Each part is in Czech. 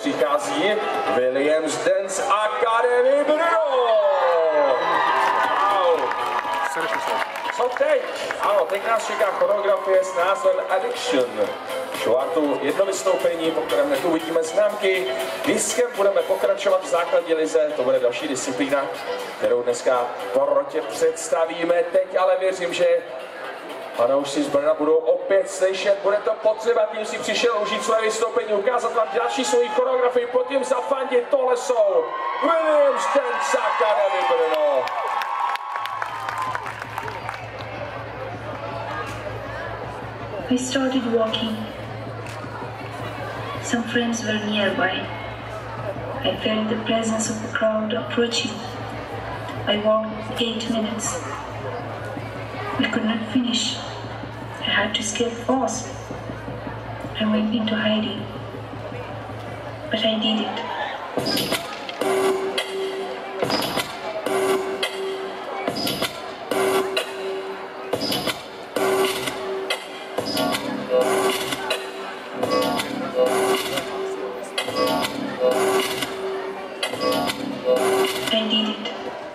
přichází Williams Dance Academy Brno. Wow. Co teď? Ano, teď nás čeká choreografie s názvem Addiction. Čtvrtou jedno vystoupení, po kterém hned uvidíme známky. Diskem budeme pokračovat v základní lize, to bude další disciplína, kterou dneska porotě představíme. Teď ale věřím, že fanoušci z Brna budou opět slyšet, bude to potřeba, tím si přišel užít své vystoupení, ukázat vám další svoji choreografii, potom zafandit, tohle jsou Williams Dance Academy Brno. I started walking. Some friends were nearby. I felt the presence of the crowd approaching. I walked 8 minutes. We could not finish. I had to escape fast. I went into hiding. But I did it. I did it.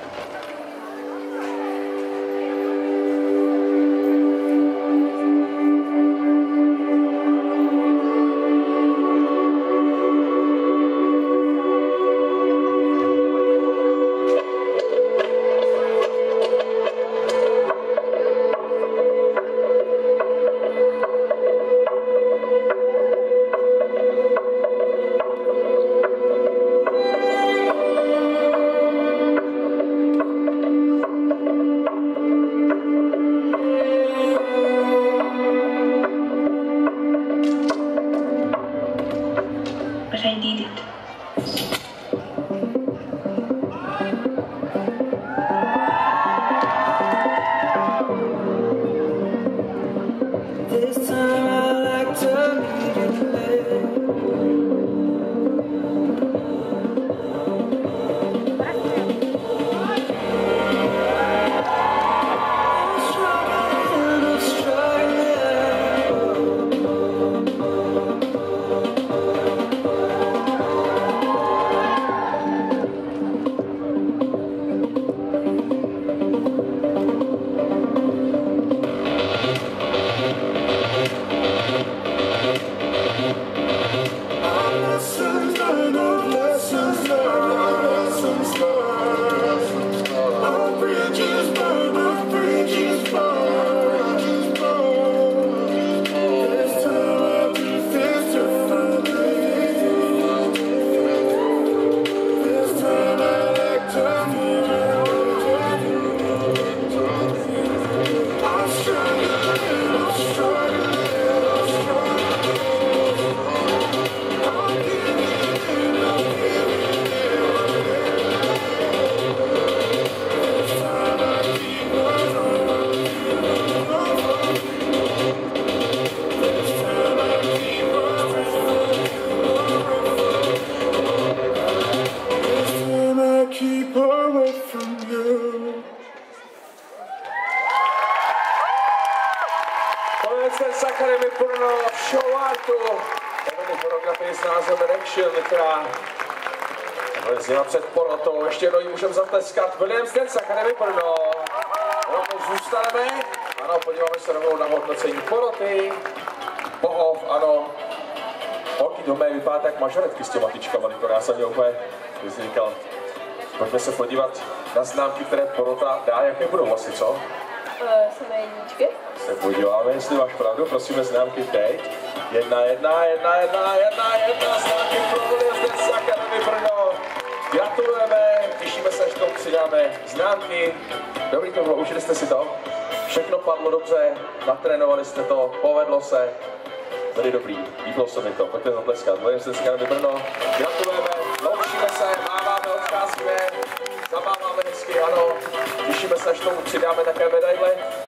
But I did it. This time I like to meet you there. Keep away from you. Williams Dance Academy Brno v show artu. Vedeme choreografii s názvem Addiction, která zněla před porotou. Ještě jednou ji můžeme zatleskat. Williams Dance Academy Brno. Rovnou zůstaneme. Ano, podíváme se rovnou na hodnocení poroty. Bohov, ano. Holky doma vypadá tak mažoretky s těma tyčkama, to já jsem měl úplně říkal. Pojďme se podívat na známky, které porota dá, jaké budou asi, co? Samé jedničky. Se podíváme, jestli máš pravdu, prosíme známky teď. Jedna, známky pro Williams Dance Academy Brno. Gratulujeme, těšíme se, až tomu přidáme známky. Dobrý to bylo, užili jste si to? Všechno padlo dobře, natrénovali jste to, povedlo se. Byli dobrý, líbilo se mi to, pojďte zatleskat. Williams Dance Academy Brno, gratulujeme, loučíme se, máváme, odcházíme, zabáváme hezky, ano. Těšíme se, až tomu přidáme také medaile.